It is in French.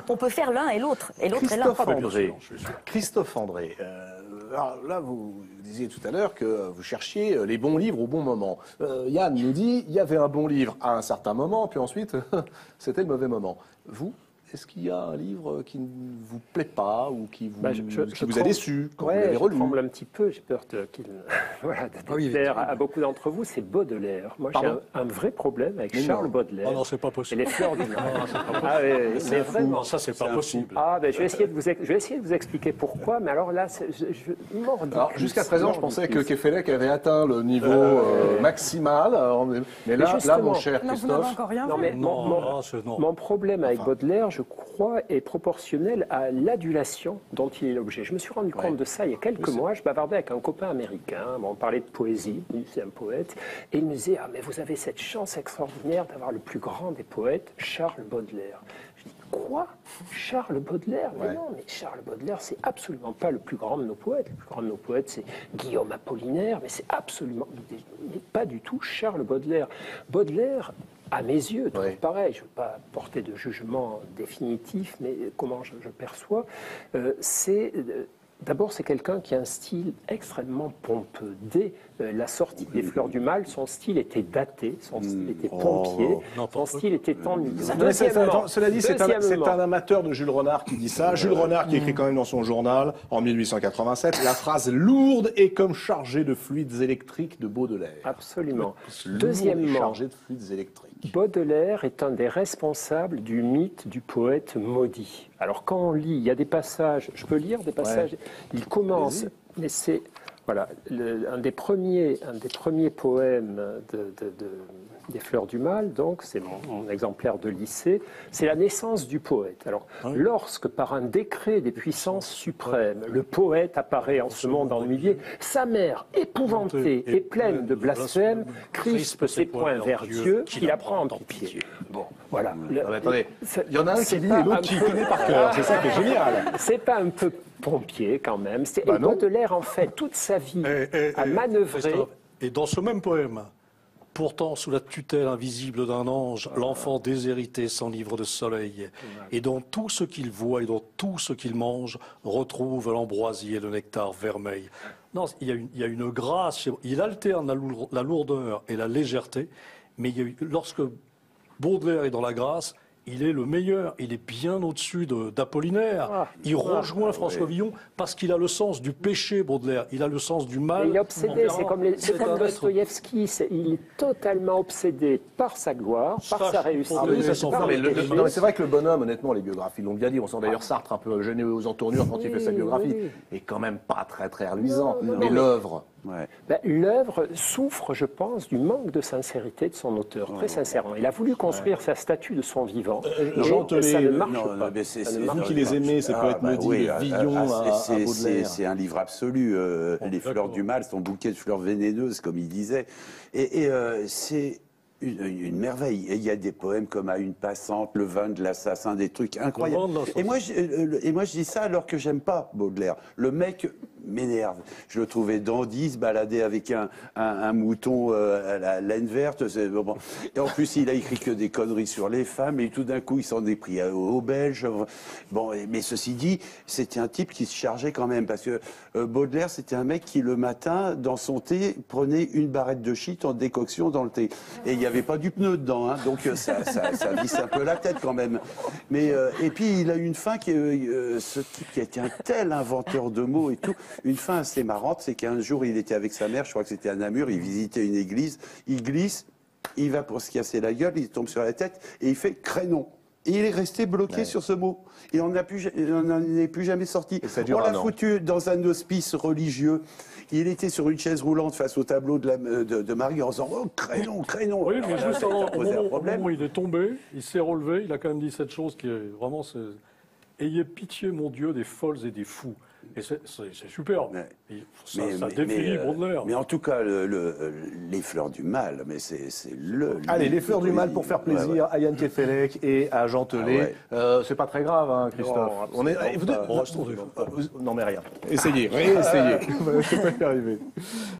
On peut faire l'un et l'autre est l'un. Christophe André, alors là, vous disiez tout à l'heure que vous cherchiez les bons livres au bon moment. Yann nous dit il y avait un bon livre à un certain moment, puis ensuite, c'était le mauvais moment. Vous, est-ce qu'il y a un livre qui ne vous plaît pas ou qui vous, vous a déçu quand vous l'avez relu? Je tremble un petit peu, j'ai peur qu'il voilà, de plaire à beaucoup d'entre vous, c'est Baudelaire. Moi, j'ai un vrai problème avec Charles Baudelaire. Oh non, c'est pas possible. Et les fleurs du mal. C'est vraiment, ça, c'est pas possible. Ah, ben, je vais essayer de vous expliquer pourquoi, mais alors là, je m'ordonne. Jusqu'à présent, je pensais que Kefelec avait atteint le niveau maximal. Mais là, mon cher Christophe... Mon problème avec Baudelaire, je crois, est proportionnel à l'adulation dont il est l'objet. Je me suis rendu compte de ça il y a quelques mois. Je bavardais avec un copain américain. On parlait de poésie, c'est un poète. Et il me disait, ah, mais vous avez cette chance extraordinaire d'avoir le plus grand des poètes, Charles Baudelaire. Je dis, quoi? Charles Baudelaire? Mais non, mais Charles Baudelaire, c'est absolument pas le plus grand de nos poètes. Le plus grand de nos poètes, c'est Guillaume Apollinaire, mais c'est absolument pas du tout Charles Baudelaire. Baudelaire, à mes yeux, tout pareil, je ne veux pas porter de jugement définitif, mais comment je perçois, d'abord, c'est quelqu'un qui a un style extrêmement pompeux. Dès la sortie des Fleurs du Mal, son style était daté, son style était pompier, son style était ennuyeux. Cela dit, c'est un amateur de Jules Renard qui dit ça. Jules Renard qui écrit quand même dans son journal, en 1887, la phrase « lourde et comme chargée de fluides électriques » de Baudelaire. Absolument. Deuxièmement, chargée de fluides électriques. Baudelaire est un des responsables du mythe du poète maudit. Alors quand on lit, il y a des passages, je peux lire des passages, il commence, mais c'est voilà, un des premiers poèmes des Fleurs du Mal, donc c'est mon exemplaire de lycée, c'est la naissance du poète. Alors, lorsque par un décret des puissances suprêmes, le poète apparaît en ce monde ennuyé, sa mère, épouvantée et pleine de blasphème, crispe ses poings vers Dieu, qu'il apprend en pitié. Bon, voilà. Attendez, il y en a un qui lit et l'autre qui connaît par cœur, c'est ça qui est génial. C'est pas un peu pompier quand même, et Baudelaire en fait toute sa vie à manœuvrer. Et dans ce même poème, pourtant, sous la tutelle invisible d'un ange, l'enfant déshérité s'enivre de soleil. Et dans tout ce qu'il voit et dans tout ce qu'il mange, retrouve l'ambroisie et le nectar vermeil. Non, il y a une grâce. Il alterne la lourdeur et la légèreté, mais lorsque Baudelaire est dans la grâce, il est le meilleur, il est bien au-dessus d'Apollinaire. Il rejoint François Villon parce qu'il a le sens du péché, Baudelaire. Il a le sens du mal. Il est obsédé, c'est comme Dostoïevski. Il est totalement obsédé par sa gloire, par sa réussite. C'est vrai que le bonhomme, honnêtement, les biographies l'ont bien dit. On sent d'ailleurs Sartre un peu gêné aux entournures quand il fait sa biographie. Et quand même pas très très reluisant. Mais l'œuvre... L'œuvre souffre, je pense, du manque de sincérité de son auteur, très sincèrement. Il a voulu construire sa statue de son vivant, et ça ne marche pas. C'est vous qui les aimez, ces poètes maudits, Villon à Baudelaire. C'est un livre absolu. Les Fleurs du Mal, son bouquet de fleurs vénéneuses, comme il disait. Et c'est... Une merveille. Et il y a des poèmes comme À une passante, Le vin de l'assassin, des trucs incroyables. Et moi, je dis ça alors que j'aime pas Baudelaire. Le mec m'énerve. Je le trouvais dandy, se balader avec un mouton à la laine verte. Bon. Et en plus, il a écrit que des conneries sur les femmes. Et tout d'un coup, il s'en est pris aux Belges. Bon, mais ceci dit, c'était un type qui se chargeait quand même. Parce que Baudelaire, c'était un mec qui, le matin, dans son thé, prenait une barrette de shit en décoction dans le thé. Et il n'y avait pas du pneu dedans, hein, donc ça visse un peu la tête quand même. Mais, et puis il a une fin ce type qui a été un tel inventeur de mots et tout, une fin assez marrante, c'est qu'un jour il était avec sa mère, je crois que c'était à Namur, il visitait une église, il glisse, il va pour se casser la gueule, il tombe sur la tête et il fait crénon. Et il est resté bloqué sur ce mot. Il n'en est plus jamais sorti. On l'a foutu dans un hospice religieux. Il était sur une chaise roulante face au tableau de Marie en disant « Oh, crénon, crénon !» Oui, mais juste au moment où il est tombé, il s'est relevé, il a quand même dit cette chose qui est vraiment... Ayez pitié, mon Dieu, des folles et des fous. Et c'est super. Ça définit Baudelaire. Mais en tout cas, les Fleurs du Mal, mais c'est le... Allez, les Fleurs du Mal pour faire plaisir à Yann Kefelec et à Jean Telet. C'est pas très grave, hein, Christophe. Non, mais rien. Essayez, réessayez. Je peux pas y arriver.